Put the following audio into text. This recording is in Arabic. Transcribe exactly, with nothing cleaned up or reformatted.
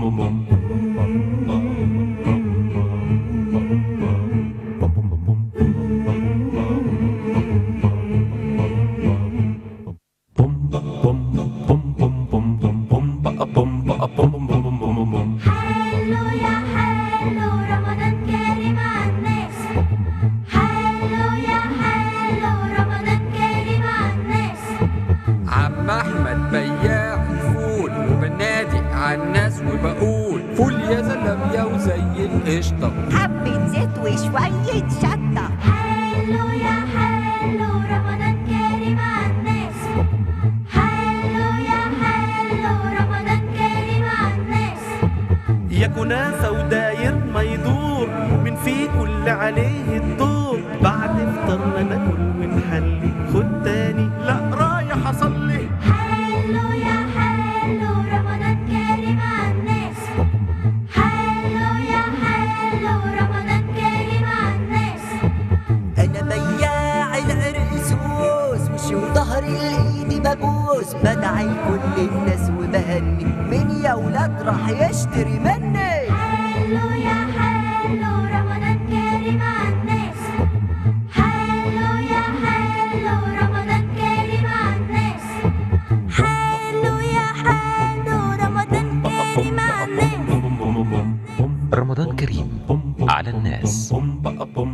عم احمد بياع الفول وبنادق عالناس وبقول فول يا زلميا وزي القشطه، حبة زيت وشوية شطة. حلو يا حلو رمضان كريم عالناس. حلو يا حلو رمضان كريم عالناس. يا كنافة وداير ما يدور من فيكوا اللي عليه الدور، بعد فطرنا ناكل ونحلي خد تاني لا رايح اصلي. حلو يا حلو رمضان كريم عالناس. حلو يا حلو رمضان كريم عالناس. أنا بياع العرقسوس وشي وظهري الإيدي ببوس، بدعي كل الناس وبهني مين يا ولاد راح يشتري مني. حلو يا حلو رمضان كريم عالناس. حلو يا حلو رمضان كريم عالناس. حلو يا حلو رمضان كريم عالناس. رمضان كريم على الناس.